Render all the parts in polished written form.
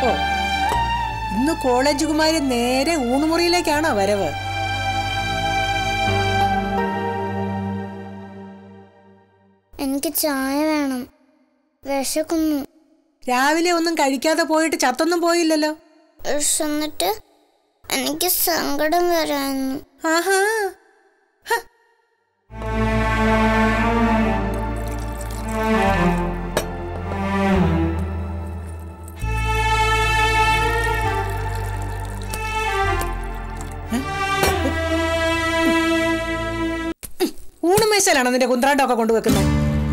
ഓ, ഇന്ന് കോളേജ് കുമാരി നേരെ ഊണുമുറിയിലേക്കാണോ വരവ്? എനിക്ക് ചായ വേണം, വിശക്കുന്നു. രാവിലെ ഒന്നും കഴിക്കാതെ പോയിട്ട് ചത്തൊന്നും പോയില്ലല്ലോ. എന്നിട്ട് എനിക്ക് സങ്കടം വരാന്നു. ആഹാ, ഊണുമേശയിലാണോ നിന്റെ കുന്ത്രാണ്ടൊക്കെ കൊണ്ടുവെക്കുന്നത്?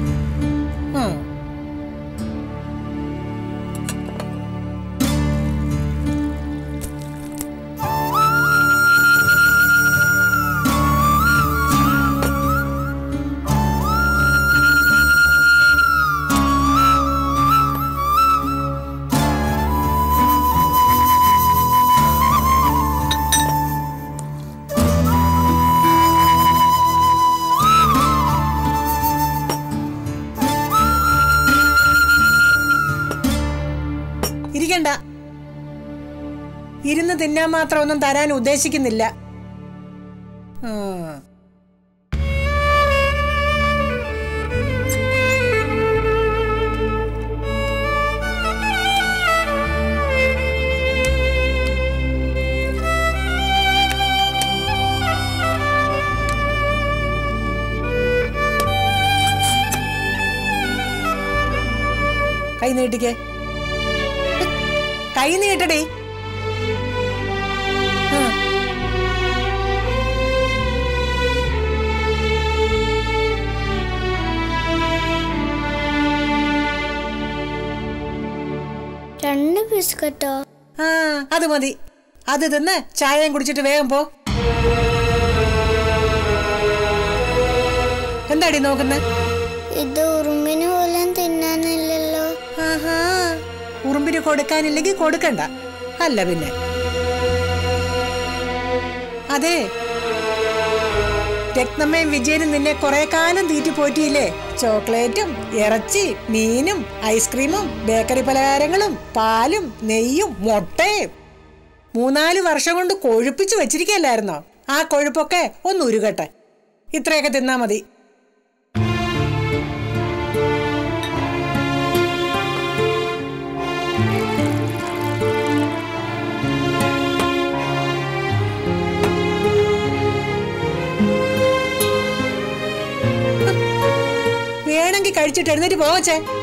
ഇരിക്കണ്ട, ഇരുന്ന് തിന്നാൻ മാത്രം ഒന്നും തരാൻ ഉദ്ദേശിക്കുന്നില്ല. കൈ നീട്ടിക്കേ, കൈ നീട്ടടി. രണ്ട് ബിസ്ക്കറ്റോ? അത് മതി. അത് തിന്ന് ചായയും കുടിച്ചിട്ട് വേഗം പോ. എന്താടി നോക്കുന്നത്? ഇത് ഉറുമ്പിന് പോലും തിന്നാനില്ലല്ലോ. ആഹാ, ഉറുമ്പിന് കൊടുക്കാനില്ലെങ്കിൽ കൊടുക്കണ്ട. അല്ല പിന്നെ അതെ, രത്നമ്മയും വിജയനും നിന്നെ കുറെ കാലം തീറ്റി പോറ്റിയില്ലേ. ചോക്ലേറ്റും ഇറച്ചി മീനും ഐസ്ക്രീമും ബേക്കറി പലഹാരങ്ങളും പാലും നെയ്യും മുട്ടയും 3-4 വർഷം കൊണ്ട് കൊഴുപ്പിച്ചു വെച്ചിരിക്കല്ലായിരുന്നോ? ആ കൊഴുപ്പൊക്കെ ഒന്ന് ഉരുകട്ടെ. ഇത്രയൊക്കെ തിന്നാ മതി. വേണമെങ്കിൽ കഴിച്ചിട്ട് എഴുന്നേറ്റ് പോവച്ചേ.